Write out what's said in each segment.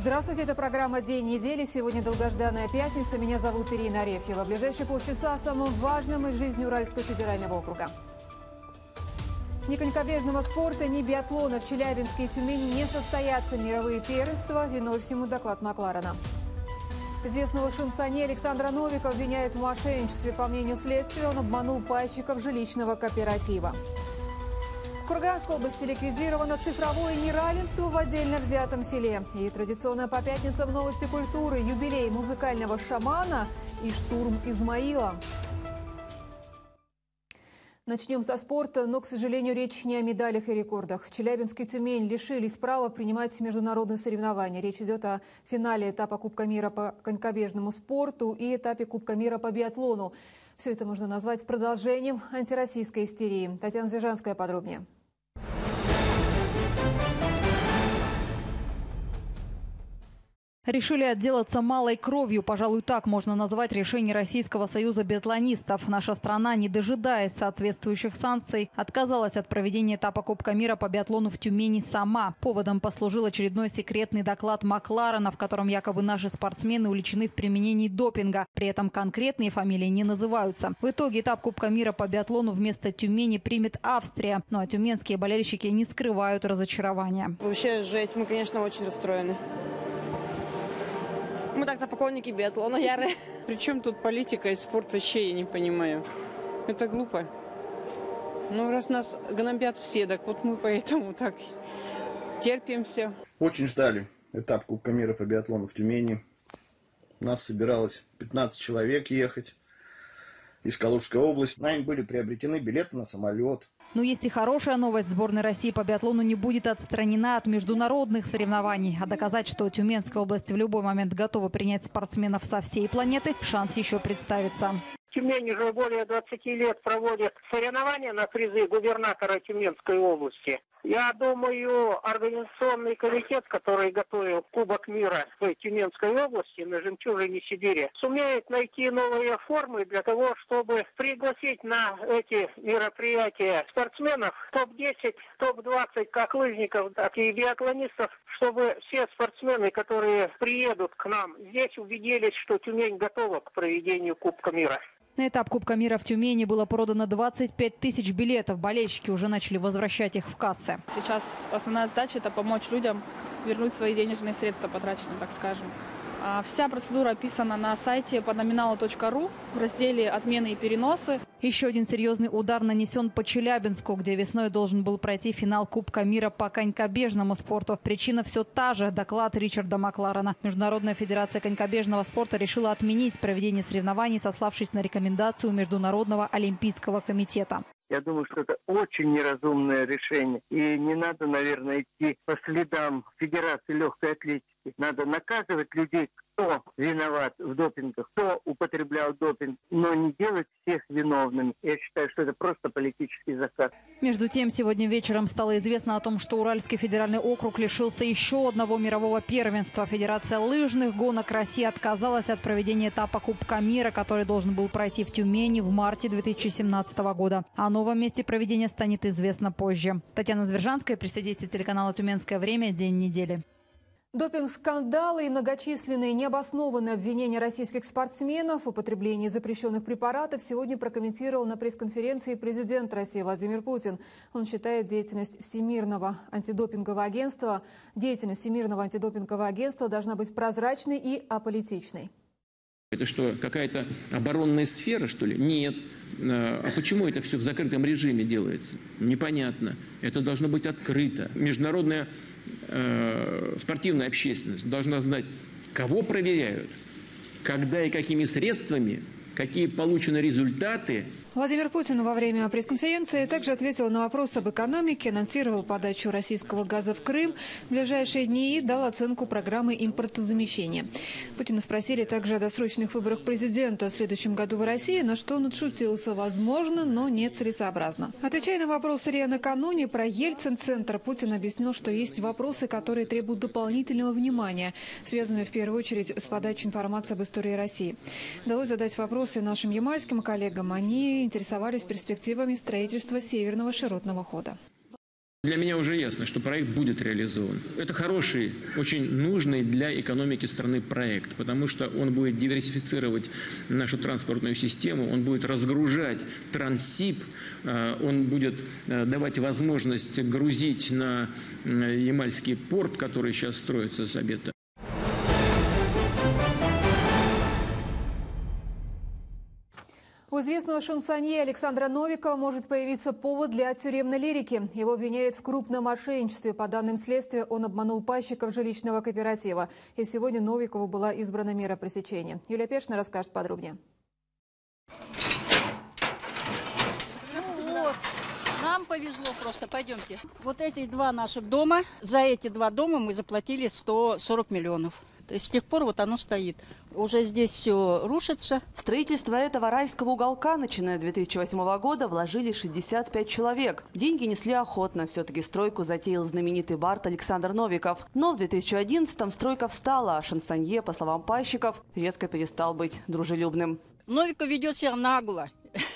Здравствуйте, это программа «День недели». Сегодня долгожданная пятница. Меня зовут Ирина Арефьева. В ближайшие полчаса о самом важном из жизни Уральского федерального округа. Ни конькобежного спорта, ни биатлона в Челябинске и Тюмени не состоятся мировые первенства. Виной всему доклад Макларена. Известного шансонье Александра Новика обвиняют в мошенничестве. По мнению следствия, он обманул пайщиков жилищного кооператива. В Курганской области ликвидировано цифровое неравенство в отдельно взятом селе. И традиционно по пятницам новости культуры, юбилей музыкального шамана и штурм Измаила. Начнем со спорта, но, к сожалению, речь не о медалях и рекордах. Челябинск и Тюмень лишились права принимать международные соревнования. Речь идет о финале этапа Кубка мира по конькобежному спорту и этапе Кубка мира по биатлону. Все это можно назвать продолжением антироссийской истерии. Татьяна Звежанская подробнее. Решили отделаться малой кровью. Пожалуй, так можно назвать решение Российского союза биатлонистов. Наша страна, не дожидаясь соответствующих санкций, отказалась от проведения этапа Кубка мира по биатлону в Тюмени сама. Поводом послужил очередной секретный доклад Макларена, в котором якобы наши спортсмены уличены в применении допинга. При этом конкретные фамилии не называются. В итоге этап Кубка мира по биатлону вместо Тюмени примет Австрия. Ну а тюменские болельщики не скрывают разочарования. Вообще жесть. Мы, конечно, очень расстроены. Мы так-то поклонники биатлона ярые. Причем тут политика и спорт, вообще я не понимаю. Это глупо. Ну, раз нас гнобят все, так вот мы поэтому так терпим все. Очень ждали этап Кубка мира по биатлону в Тюмени. У нас собиралось 15 человек ехать из Калужской области. Нами были приобретены билеты на самолет. Но есть и хорошая новость. Сборная России по биатлону не будет отстранена от международных соревнований. А доказать, что Тюменская область в любой момент готова принять спортсменов со всей планеты, шанс еще представится. Тюмень уже более 20 лет проводит соревнования на призы губернатора Тюменской области. Я думаю, организационный комитет, который готовил Кубок мира в Тюменской области на жемчужине Сибири, сумеет найти новые формы для того, чтобы пригласить на эти мероприятия спортсменов топ-10, топ-20, как лыжников, так и биатлонистов, чтобы все спортсмены, которые приедут к нам, здесь убедились, что Тюмень готова к проведению Кубка мира. На этап Кубка мира в Тюмени было продано 25 тысяч билетов. Болельщики уже начали возвращать их в кассы. Сейчас основная задача – это помочь людям вернуть свои денежные средства, потраченные, так скажем. Вся процедура описана на сайте подноминала.ру в разделе «Отмены и переносы». Еще один серьезный удар нанесен по Челябинску, где весной должен был пройти финал Кубка мира по конькобежному спорту. Причина все та же – доклад Ричарда Макларена. Международная федерация конькобежного спорта решила отменить проведение соревнований, сославшись на рекомендацию Международного олимпийского комитета. Я думаю, что это очень неразумное решение. И не надо, наверное, идти по следам Федерации легкой атлетики. Надо наказывать людей, кто виноват в допингах, кто употреблял допинг, но не делать всех виновными. Я считаю, что это просто политический заказ. Между тем, сегодня вечером стало известно о том, что Уральский федеральный округ лишился еще одного мирового первенства. Федерация лыжных гонок России отказалась от проведения этапа Кубка мира, который должен был пройти в Тюмени в марте 2017 года. О новом месте проведения станет известно позже. Татьяна Звержанская, пресс-содействие телеканала «Тюменское время», день недели. Допинг-скандалы и многочисленные необоснованные обвинения российских спортсменов в употреблении запрещенных препаратов сегодня прокомментировал на пресс-конференции президент России Владимир Путин. Он считает деятельность Всемирного антидопингового агентства должна быть прозрачной и аполитичной. Это что, какая-то оборонная сфера, что ли? Нет. А почему это все в закрытом режиме делается? Непонятно. Это должно быть открыто. Международная спортивная общественность должна знать, кого проверяют, когда и какими средствами, какие получены результаты. Владимир Путин во время пресс-конференции также ответил на вопросы об экономике, анонсировал подачу российского газа в Крым в ближайшие дни и дал оценку программы импортозамещения. Путина спросили также о досрочных выборах президента в следующем году в России, на что он отшутился: возможно, но не целесообразно. Отвечая на вопрос РИА накануне про Ельцин-центр, Путин объяснил, что есть вопросы, которые требуют дополнительного внимания, связанные в первую очередь с подачей информации об истории России. Удалось задать вопросы нашим ямальским коллегам. Они интересовались перспективами строительства Северного широтного хода. Для меня уже ясно, что проект будет реализован. Это хороший, очень нужный для экономики страны проект, потому что он будет диверсифицировать нашу транспортную систему, он будет разгружать Транссиб, он будет давать возможность грузить на Ямальский порт, который сейчас строится с обеда. У известного шансонье Александра Новикова может появиться повод для тюремной лирики. Его обвиняют в крупном мошенничестве. По данным следствия, он обманул пайщиков жилищного кооператива. И сегодня Новикову была избрана мера пресечения. Юлия Пешина расскажет подробнее. Вот, нам повезло просто, пойдемте. Вот эти два наших дома, за эти два дома мы заплатили 140 миллионов. То есть с тех пор вот оно стоит. Уже здесь все рушится. В строительство этого райского уголка, начиная с 2008 года, вложили 65 человек. Деньги несли охотно. Все-таки стройку затеял знаменитый бард Александр Новиков. Но в 2011-м стройка встала, а шансонье, по словам пайщиков, резко перестал быть дружелюбным. Новиков ведет себя нагло.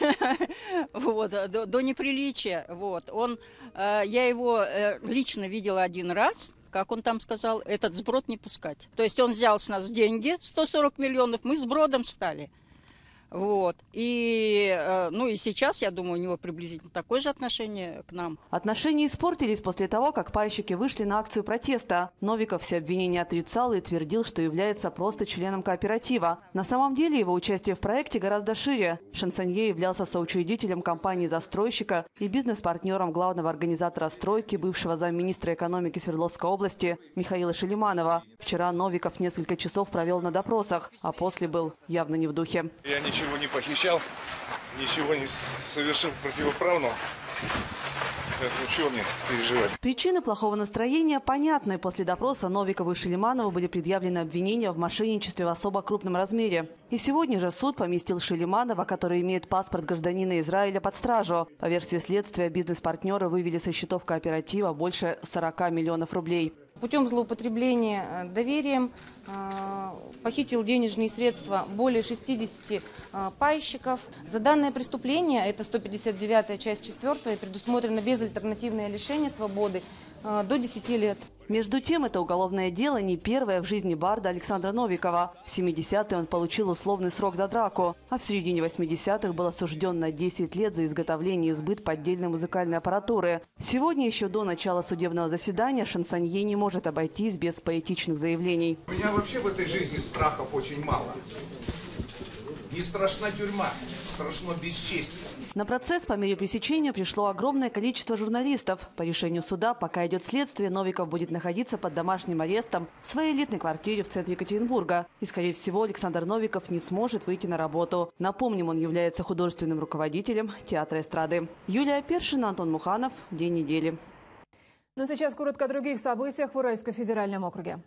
Вот, до неприличия. Вот. Я его лично видела один раз. Как он там сказал, этот сброд не пускать. То есть он взял с нас деньги, 140 миллионов, мы сбродом стали. Вот. И сейчас, я думаю, у него приблизительно такое же отношение к нам. Отношения испортились после того, как пайщики вышли на акцию протеста. Новиков все обвинения отрицал и твердил, что является просто членом кооператива. На самом деле его участие в проекте гораздо шире. Шансонье являлся соучредителем компании-застройщика и бизнес-партнером главного организатора стройки, бывшего замминистра экономики Свердловской области Михаила Шелиманова. Вчера Новиков несколько часов провел на допросах, а после был явно не в духе. Я ничего не похищал, ничего не совершил противоправного. Поэтому чего мне переживать? Причины плохого настроения понятны. После допроса Новикову и Шелиманову были предъявлены обвинения в мошенничестве в особо крупном размере. И сегодня же суд поместил Шелиманова, который имеет паспорт гражданина Израиля, под стражу. По версии следствия, бизнес-партнеры вывели со счетов кооператива больше 40 миллионов рублей. Путем злоупотребления доверием похитил денежные средства более 60 пайщиков. За данное преступление, это 159-я часть 4, предусмотрено безальтернативное лишение свободы до 10 лет. Между тем, это уголовное дело не первое в жизни барда Александра Новикова. В 70-е он получил условный срок за драку, а в середине 80-х был осужден на 10 лет за изготовление и сбыт поддельной музыкальной аппаратуры. Сегодня, еще до начала судебного заседания, шансонье не может обойтись без поэтичных заявлений. У меня вообще в этой жизни страхов очень мало. Не страшна тюрьма, страшно бесчестие. На процесс по мере пресечения пришло огромное количество журналистов. По решению суда, пока идет следствие, Новиков будет находиться под домашним арестом в своей элитной квартире в центре Екатеринбурга. И, скорее всего, Александр Новиков не сможет выйти на работу. Напомним, он является художественным руководителем театра эстрады. Юлия Першина, Антон Муханов. День недели. Но сейчас коротко о других событиях в Уральском федеральном округе.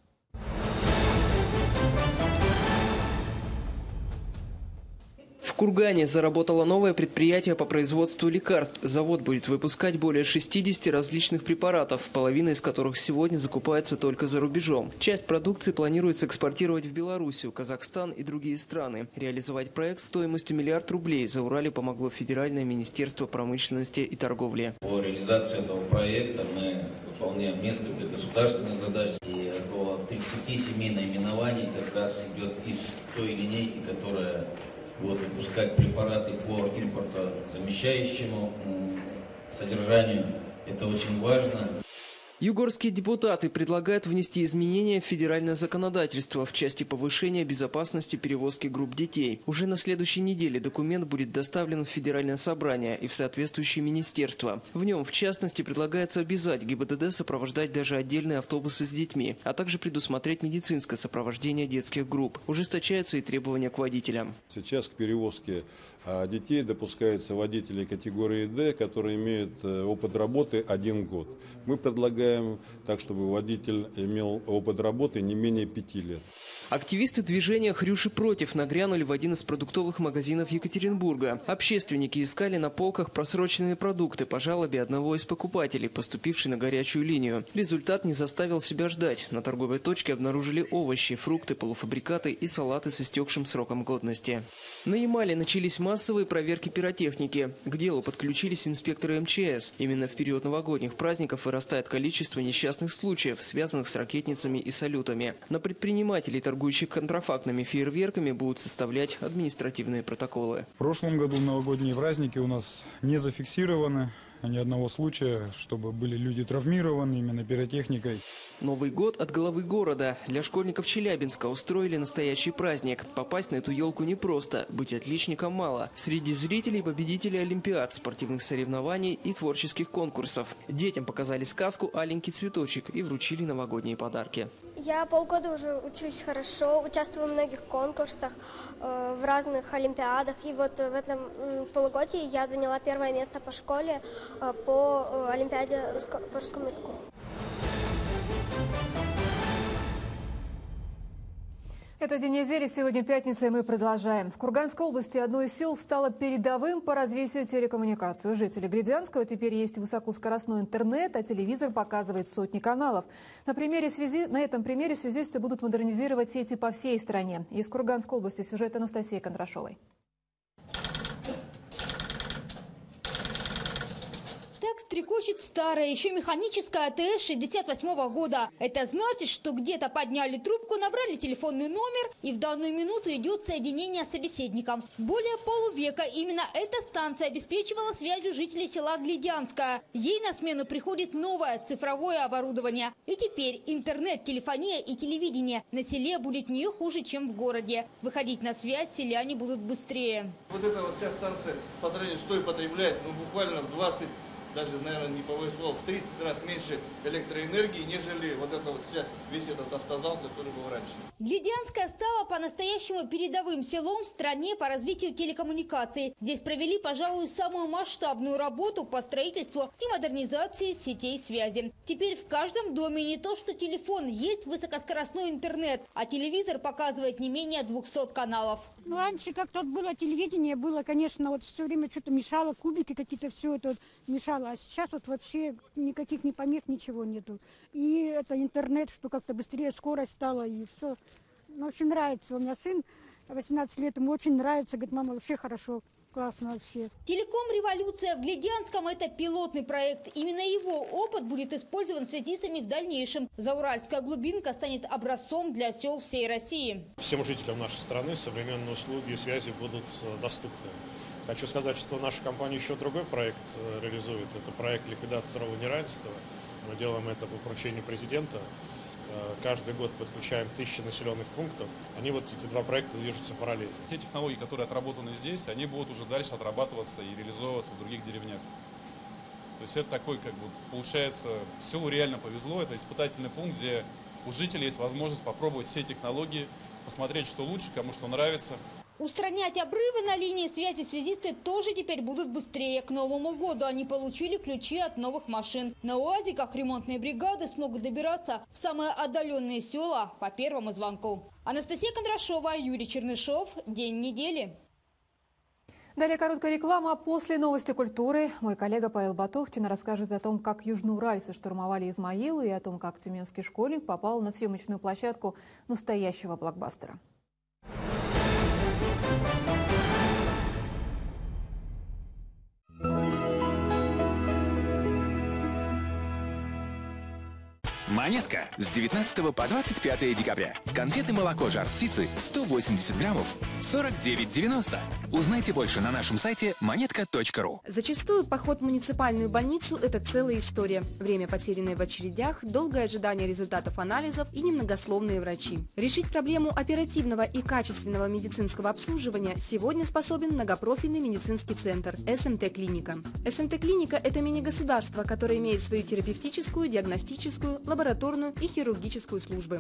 В Кургане заработало новое предприятие по производству лекарств. Завод будет выпускать более 60 различных препаратов, половина из которых сегодня закупается только за рубежом. Часть продукции планируется экспортировать в Белоруссию, Казахстан и другие страны. Реализовать проект стоимостью $1 миллиард за Урале помогло Федеральное министерство промышленности и торговли. По реализации этого проекта мы выполняем несколько государственных задач. И около 37 наименований как раз идет из той линейки, которая будет выпускать препараты по импортозамещающему содержанию. Это очень важно. Югорские депутаты предлагают внести изменения в федеральное законодательство в части повышения безопасности перевозки групп детей. Уже на следующей неделе документ будет доставлен в Федеральное собрание и в соответствующие министерства. В нем, в частности, предлагается обязать ГИБДД сопровождать даже отдельные автобусы с детьми, а также предусмотреть медицинское сопровождение детских групп. Ужесточаются и требования к водителям. Сейчас к перевозке детей допускаются водители категории D, которые имеют опыт работы 1 год. Мы предлагаем проверяем так, чтобы водитель имел опыт работы не менее 5 лет. Активисты движения «Хрюши против» нагрянули в один из продуктовых магазинов Екатеринбурга. Общественники искали на полках просроченные продукты по жалобе одного из покупателей, поступившей на горячую линию. Результат не заставил себя ждать. На торговой точке обнаружили овощи, фрукты, полуфабрикаты и салаты с истекшим сроком годности. На Ямале начались массовые проверки пиротехники. К делу подключились инспекторы МЧС. Именно в период новогодних праздников вырастает количество несчастных случаев, связанных с ракетницами и салютами. На предпринимателей, торгующих контрафактными фейерверками, будут составлять административные протоколы. В прошлом году новогодние праздники у нас не зафиксированы. Ни одного случая, чтобы были люди травмированы именно пиротехникой. Новый год от главы города. Для школьников Челябинска устроили настоящий праздник. Попасть на эту елку непросто, быть отличником мало. Среди зрителей победители олимпиад, спортивных соревнований и творческих конкурсов. Детям показали сказку «Аленький цветочек» и вручили новогодние подарки. Я полгода уже учусь хорошо, участвую в многих конкурсах, в разных олимпиадах. И вот в этом полугодии я заняла первое место по школе по олимпиаде по русскому языку. Это день недели, сегодня пятница, и мы продолжаем. В Курганской области одно из сел стало передовым по развитию телекоммуникаций. У жителей Гридзянского теперь есть высокоскоростной интернет, а телевизор показывает сотни каналов. На этом примере связисты будут модернизировать сети по всей стране. Из Курганской области сюжет Анастасии Кондрашовой. Стрекочет старая, еще механическая АТС 68-го года. Это значит, что где-то подняли трубку, набрали телефонный номер, и в данную минуту идет соединение с собеседником. Более полувека именно эта станция обеспечивала связью жителей села Глидянское. Ей на смену приходит новое цифровое оборудование. И теперь интернет, телефония и телевидение на селе будет не хуже, чем в городе. Выходить на связь селяне будут быстрее. Вот эта вот вся станция по сравнению с той потребляет буквально в 20, даже, наверное, не повысило, в 30 раз меньше электроэнергии, нежели вот это вот весь этот автозал, который был раньше. Глидянское стало по-настоящему передовым селом в стране по развитию телекоммуникаций. Здесь провели, пожалуй, самую масштабную работу по строительству и модернизации сетей связи. Теперь в каждом доме не то что телефон, есть высокоскоростной интернет, а телевизор показывает не менее 200 каналов. Ну, раньше как тут было телевидение, было, конечно, вот все время что-то мешало, кубики какие-то, все это вот мешало. А сейчас вот вообще никаких ни помех, ничего нету. И это интернет, что как-то быстрее скорость стала, и все. Ну, очень нравится. У меня сын 18 лет, ему очень нравится. Говорит, мама, вообще хорошо, классно вообще. Телеком-революция в Глидянском – это пилотный проект. Именно его опыт будет использован связистами в дальнейшем. Зауральская глубинка станет образцом для сел всей России. Всем жителям нашей страны современные услуги и связи будут доступны. Хочу сказать, что наша компания еще другой проект реализует. Это проект ликвидации ценового неравенства. Мы делаем это по поручению президента. Каждый год подключаем 1000 населенных пунктов. Они вот эти два проекта движутся параллельно. Те технологии, которые отработаны здесь, они будут уже дальше отрабатываться и реализовываться в других деревнях. То есть это такой, как бы, получается, селу реально повезло. Это испытательный пункт, где у жителей есть возможность попробовать все технологии, посмотреть, что лучше, кому что нравится. Устранять обрывы на линии связи связисты тоже теперь будут быстрее. К Новому году они получили ключи от новых машин. На УАЗиках ремонтные бригады смогут добираться в самые отдаленные села по первому звонку. Анастасия Кондрашова, Юрий Чернышов. День недели. Далее короткая реклама. После новости культуры мой коллега Павел Батухтин расскажет о том, как южноуральцы штурмовали Измаил, и о том, как тюменский школьник попал на съемочную площадку настоящего блокбастера. Монетка с 19 по 25 декабря. Конфеты молоко жар птицы 180 граммов 49,90. Узнайте больше на нашем сайте монетка.ру. Зачастую поход в муниципальную больницу – это целая история. Время, потерянное в очередях, долгое ожидание результатов анализов и немногословные врачи. Решить проблему оперативного и качественного медицинского обслуживания сегодня способен многопрофильный медицинский центр СМТ-клиника. СМТ-клиника – это мини-государство, которое имеет свою терапевтическую, диагностическую, лабораторную и хирургическую службы.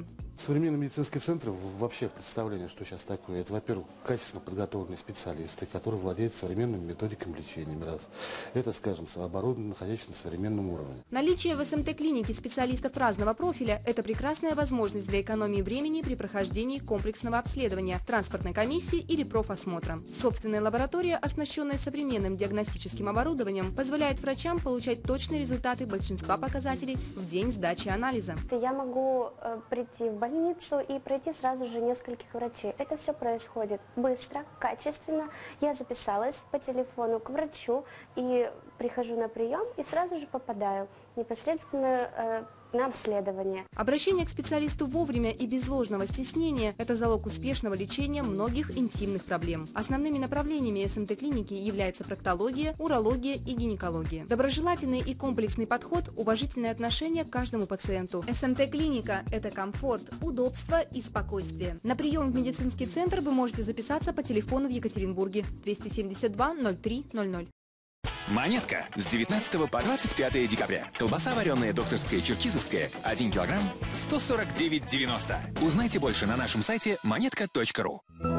Современный медицинский центр вообще в представлении, что сейчас такое, это, во-первых, качественно подготовленные специалисты, которые владеют современными методиками лечения, раз. Это, скажем, оборудование, находящееся на современном уровне. Наличие в СМТ-клинике специалистов разного профиля – это прекрасная возможность для экономии времени при прохождении комплексного обследования, транспортной комиссии или профосмотра. Собственная лаборатория, оснащенная современным диагностическим оборудованием, позволяет врачам получать точные результаты большинства показателей в день сдачи анализа. Я могу прийти в больницу и пройти сразу же нескольких врачей. Это все происходит быстро, качественно. Я записалась по телефону к врачу и прихожу на прием и сразу же попадаю непосредственно на обследование. Обращение к специалисту вовремя и без ложного стеснения – это залог успешного лечения многих интимных проблем. Основными направлениями СМТ-клиники являются проктология, урология и гинекология. Доброжелательный и комплексный подход, уважительное отношение к каждому пациенту. СМТ-клиника – это комфорт, удобство и спокойствие. На прием в медицинский центр вы можете записаться по телефону в Екатеринбурге 272 03 00. Монетка с 19 по 25 декабря. Колбаса вареная докторская черкизовская 1 килограмм 149,90. Узнайте больше на нашем сайте монетка.ру.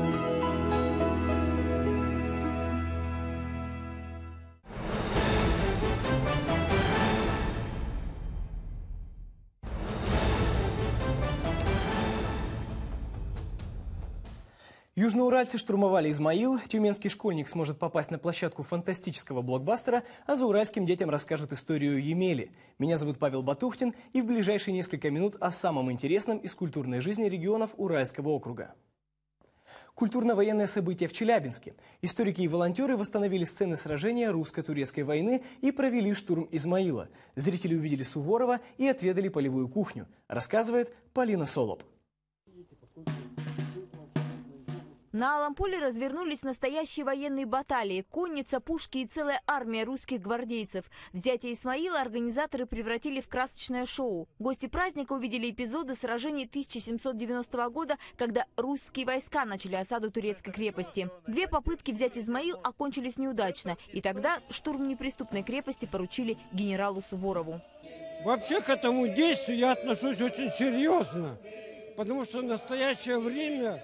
Южноуральцы штурмовали Измаил, тюменский школьник сможет попасть на площадку фантастического блокбастера, а зауральским детям расскажут историю Емели. Меня зовут Павел Батухтин, и в ближайшие несколько минут о самом интересном из культурной жизни регионов Уральского округа. Культурно-военное событие в Челябинске. Историки и волонтеры восстановили сцены сражения русско-турецкой войны и провели штурм Измаила. Зрители увидели Суворова и отведали полевую кухню, рассказывает Полина Солоп. На Алом поле развернулись настоящие военные баталии. Конница, пушки и целая армия русских гвардейцев. Взятие Измаила организаторы превратили в красочное шоу. Гости праздника увидели эпизоды сражений 1790 года, когда русские войска начали осаду турецкой крепости. 2 попытки взять Измаил окончились неудачно. И тогда штурм неприступной крепости поручили генералу Суворову. Вообще к этому действию я отношусь очень серьезно. Потому что в настоящее время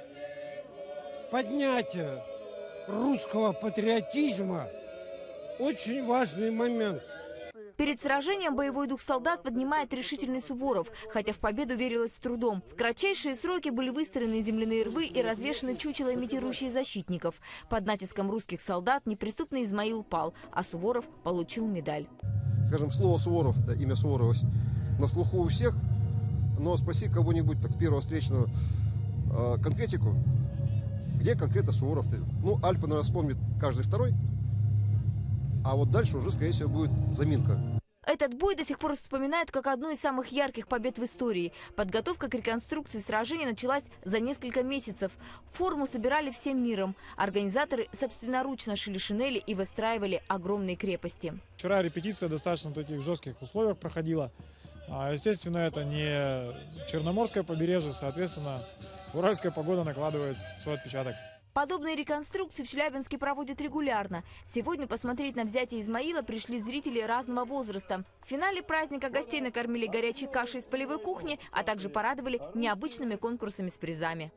поднятие русского патриотизма – очень важный момент. Перед сражением боевой дух солдат поднимает решительный Суворов, хотя в победу верилось с трудом. В кратчайшие сроки были выстроены земляные рвы и развешаны чучела, имитирующие защитников. Под натиском русских солдат неприступный Измаил пал, а Суворов получил медаль. Скажем, слово Суворов, да, имя Суворова на слуху у всех, но спроси кого-нибудь так, с первого встречного конкретику, где конкретно Суворов-то? Ну, Альпы, наверное, вспомнит каждый второй, а вот дальше уже, скорее всего, будет заминка. Этот бой до сих пор вспоминают как одну из самых ярких побед в истории. Подготовка к реконструкции сражения началась за несколько месяцев. Форму собирали всем миром. Организаторы собственноручно шили шинели и выстраивали огромные крепости. Вчера репетиция достаточно в таких жестких условиях проходила. Естественно, это не Черноморское побережье, соответственно, уральская погода накладывает свой отпечаток. Подобные реконструкции в Челябинске проводят регулярно. Сегодня посмотреть на взятие Измаила пришли зрители разного возраста. В финале праздника гостей накормили горячей кашей из полевой кухни, а также порадовали необычными конкурсами с призами.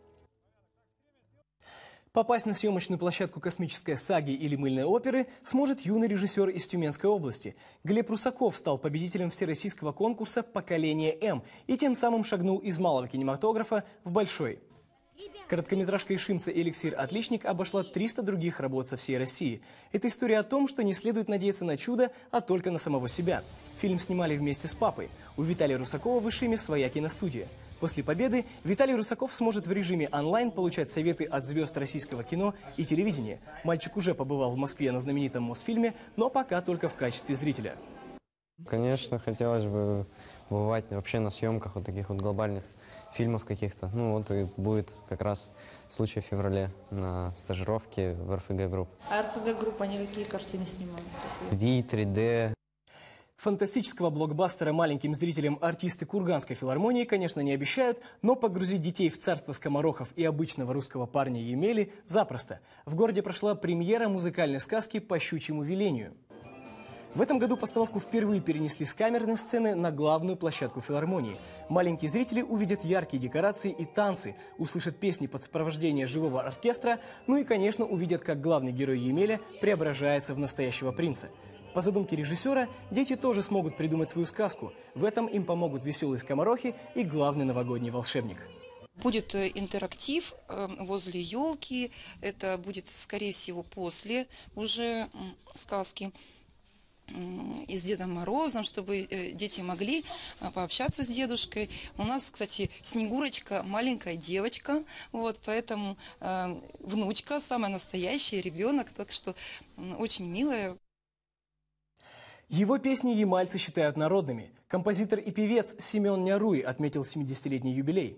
Попасть на съемочную площадку космической саги или мыльной оперы сможет юный режиссер из Тюменской области. Глеб Русаков стал победителем всероссийского конкурса «Поколение М» и тем самым шагнул из малого кинематографа в большой. Короткометражка Ишимца «Эликсир Отличник» обошла 300 других работ со всей России. Это история о том, что не следует надеяться на чудо, а только на самого себя. Фильм снимали вместе с папой. У Виталия Русакова в Ишиме своя киностудия. После победы Виталий Русаков сможет в режиме онлайн получать советы от звезд российского кино и телевидения. Мальчик уже побывал в Москве на знаменитом Мосфильме, но пока только в качестве зрителя. Конечно, хотелось бы бывать вообще на съемках вот таких вот глобальных фильмов каких-то. Ну вот и будет как раз случай в феврале на стажировке в РФГ Групп. А РФГ Групп, они какие картины снимают? Ви, 3D. Фантастического блокбастера маленьким зрителям артисты Курганской филармонии, конечно, не обещают, но погрузить детей в царство скоморохов и обычного русского парня Емели запросто. В городе прошла премьера музыкальной сказки «По щучьему велению». В этом году постановку впервые перенесли с камерной сцены на главную площадку филармонии. Маленькие зрители увидят яркие декорации и танцы, услышат песни под сопровождение живого оркестра, ну и, конечно, увидят, как главный герой Емеля преображается в настоящего принца. По задумке режиссера, дети тоже смогут придумать свою сказку. В этом им помогут веселые скоморохи и главный новогодний волшебник. Будет интерактив возле елки, это будет, скорее всего, после уже сказки. И с Дедом Морозом, чтобы дети могли пообщаться с дедушкой. У нас, кстати, Снегурочка маленькая девочка, вот, поэтому внучка, самая настоящая, ребенок, так что очень милая. Его песни ямальцы считают народными. Композитор и певец Семен Няруй отметил 70-летний юбилей.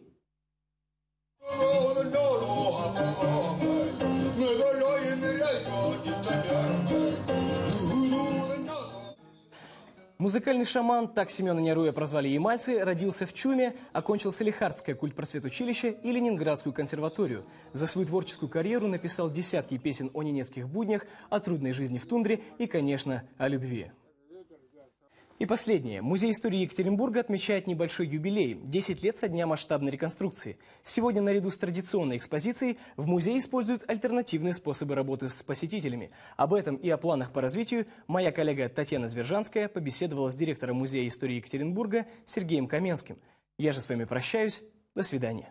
Музыкальный шаман, так Семена Няруя прозвали ямальцы, родился в Чуме, окончил Салихардское культпросветучилище и Ленинградскую консерваторию. За свою творческую карьеру написал десятки песен о ненецких буднях, о трудной жизни в тундре и, конечно, о любви. И последнее. Музей истории Екатеринбурга отмечает небольшой юбилей – 10 лет со дня масштабной реконструкции. Сегодня наряду с традиционной экспозицией в музее используют альтернативные способы работы с посетителями. Об этом и о планах по развитию моя коллега Татьяна Звержанская побеседовала с директором Музея истории Екатеринбурга Сергеем Каменским. Я же с вами прощаюсь. До свидания.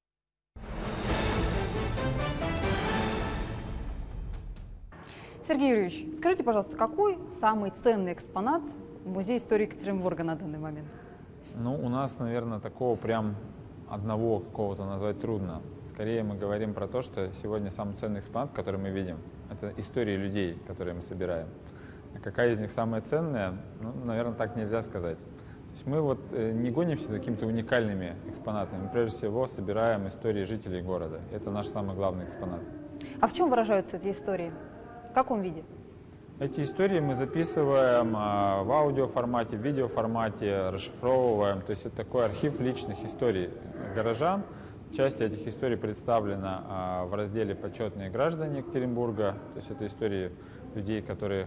Сергей Юрьевич, скажите, пожалуйста, какой самый ценный экспонат Музей истории Екатеринбурга на данный момент? Ну, у нас, наверное, такого прям одного какого-то назвать трудно. Скорее мы говорим про то, что сегодня самый ценный экспонат, который мы видим, это истории людей, которые мы собираем. А какая из них самая ценная, ну, наверное, так нельзя сказать. То есть мы вот не гонимся за какими-то уникальными экспонатами. Мы прежде всего собираем истории жителей города. Это наш самый главный экспонат. А в чем выражаются эти истории? В каком виде? Эти истории мы записываем в аудиоформате, в видеоформате, расшифровываем. То есть это такой архив личных историй горожан. Часть этих историй представлена в разделе «Почетные граждане Екатеринбурга». То есть это истории людей, которые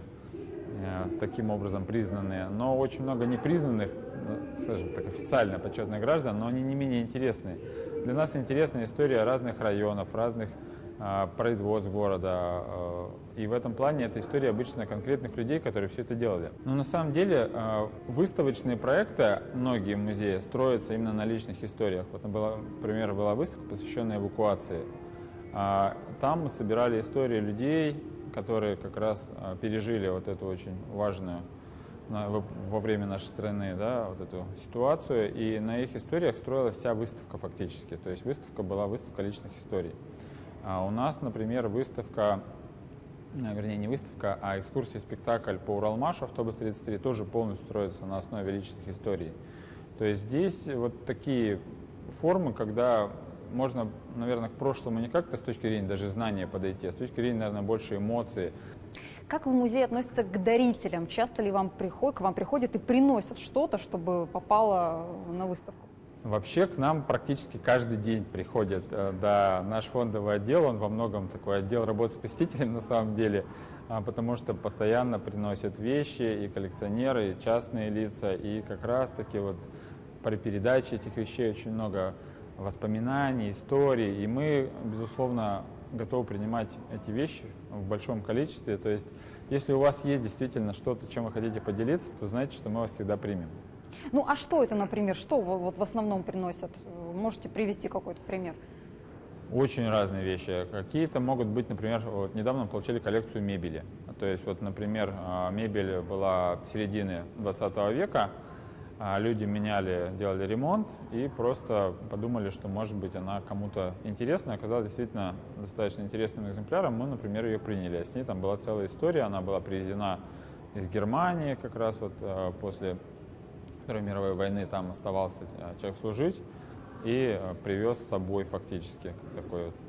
таким образом признаны. Но очень много непризнанных, скажем так, официально почетных граждан, но они не менее интересные. Для нас интересна история разных районов, разных производств города. И в этом плане это история обычно конкретных людей, которые все это делали. Но на самом деле выставочные проекты, многие музеи, строятся именно на личных историях. Вот, например, была выставка, посвященная эвакуации. Там мы собирали истории людей, которые как раз пережили вот эту очень важную во время нашей страны, да, вот эту ситуацию. И на их историях строилась вся выставка фактически. То есть выставка была выставка личных историй. А у нас, например, выставка, вернее не выставка, а экскурсия, спектакль по Уралмашу, автобус 33, тоже полностью строится на основе личных историй. То есть здесь вот такие формы, когда можно, наверное, к прошлому не как-то с точки зрения даже знания подойти, а с точки зрения, наверное, больше эмоций. Как в музее относятся к дарителям? Часто ли к вам приходят и приносят что-то, чтобы попало на выставку? Вообще к нам практически каждый день приходит наш фондовый отдел, он во многом такой отдел работы с посетителями на самом деле, потому что постоянно приносят вещи и коллекционеры, и частные лица, и как раз-таки вот при передаче этих вещей очень много воспоминаний, историй, и мы, безусловно, готовы принимать эти вещи в большом количестве. То есть, если у вас есть действительно что-то, чем вы хотите поделиться, то знайте, что мы вас всегда примем. Ну а что это, например, что вот в основном приносят? Можете привести какой-то пример? Очень разные вещи. Какие-то могут быть, например, вот недавно мы получили коллекцию мебели. То есть, вот, например, мебель была середины 20 века, люди делали ремонт и просто подумали, что, может быть, она кому-то интересна. Оказалась действительно достаточно интересным экземпляром. Мы, например, ее приняли. С ней там была целая история. Она была привезена из Германии как раз вот после Второй мировой войны. Там оставался человек служить и привез с собой фактически такой вот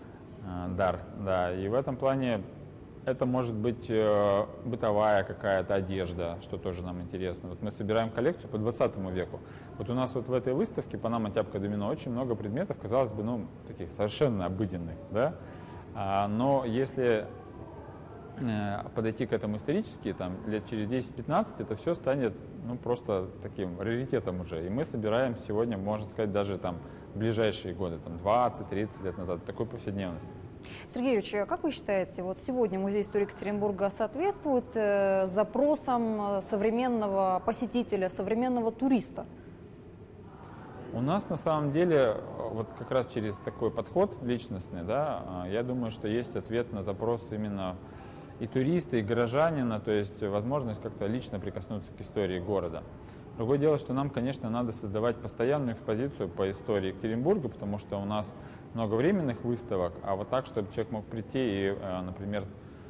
дар. Да. И в этом плане это может быть бытовая какая-то одежда, что тоже нам интересно. Вот мы собираем коллекцию по 20 веку. Вот у нас вот в этой выставке «Панама, тяпка, домино» очень много предметов, казалось бы, ну, таких совершенно обыденных, да? Но если подойти к этому исторически, там, лет через 10-15, это все станет просто таким раритетом уже. И мы собираем сегодня, можно сказать, даже там в ближайшие годы, там 20-30 лет назад, такой повседневности. Сергей Юрьевич, как вы считаете, вот сегодня Музей истории Екатеринбурга соответствует запросам современного посетителя, современного туриста? У нас на самом деле, вот как раз через такой подход личностный, да, я думаю, что есть ответ на запрос именно и туриста, и горожанина, то есть возможность как-то лично прикоснуться к истории города. Другое дело, что нам, конечно, надо создавать постоянную экспозицию по истории Екатеринбурга, потому что у нас много временных выставок, а вот так, чтобы человек мог прийти и, например,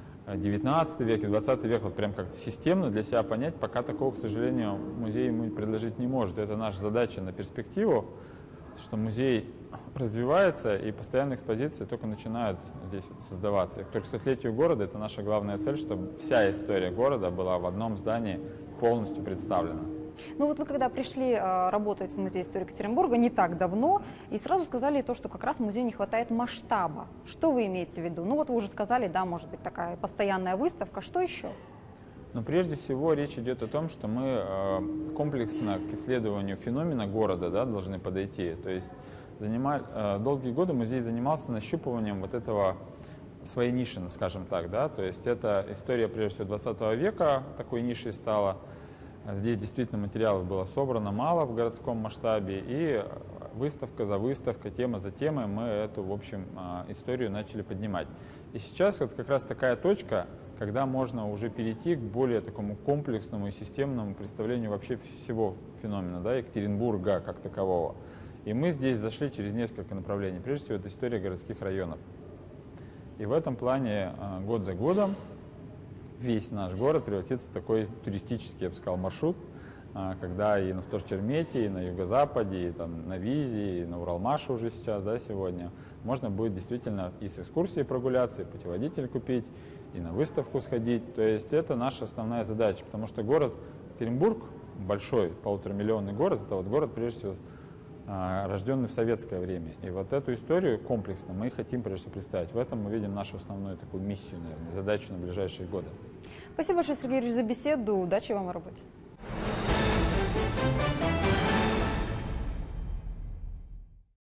19 век и 20 век вот прям как-то системно для себя понять, пока такого, к сожалению, музей ему предложить не может. Это наша задача на перспективу, что музей развивается и постоянные экспозиции только начинают здесь вот создаваться. И к 300-летию города это наша главная цель, чтобы вся история города была в одном здании полностью представлена. Ну вот вы когда пришли работать в Музей истории Екатеринбурга не так давно, и сразу сказали то, что как раз музею не хватает масштаба. Что вы имеете в виду? Ну вот вы уже сказали, да, может быть такая постоянная выставка. Что еще? Но прежде всего речь идет о том, что мы комплексно к исследованию феномена города, да, должны подойти. То есть долгие годы музей занимался нащупыванием вот этого своей ниши, скажем так, да. То есть это история прежде всего 20 века такой нишей стала. Здесь действительно материалов было собрано мало в городском масштабе, и выставка за выставкой, тема за темой мы эту, в общем, историю начали поднимать. И сейчас вот как раз такая точка, когда можно уже перейти к более такому комплексному и системному представлению вообще всего феномена, да, Екатеринбурга как такового. И мы здесь зашли через несколько направлений. Прежде всего, это история городских районов. И в этом плане год за годом весь наш город превратится в такой туристический, я бы сказал, маршрут, когда и на Вторчермете, и на Юго-Западе, и там на Визе, и на Уралмаше уже сейчас, да, сегодня, можно будет действительно и с экскурсией прогуляться, и путеводитель купить, и на выставку сходить. То есть это наша основная задача, потому что город Екатеринбург, большой, 1,5-миллионный город, это вот город, прежде всего, рожденный в советское время. И вот эту историю комплексно мы хотим прежде всего представить. В этом мы видим нашу основную такую миссию, наверное, задачу на ближайшие годы. Спасибо большое, Сергей Юрьевич, за беседу. Удачи вам в работе.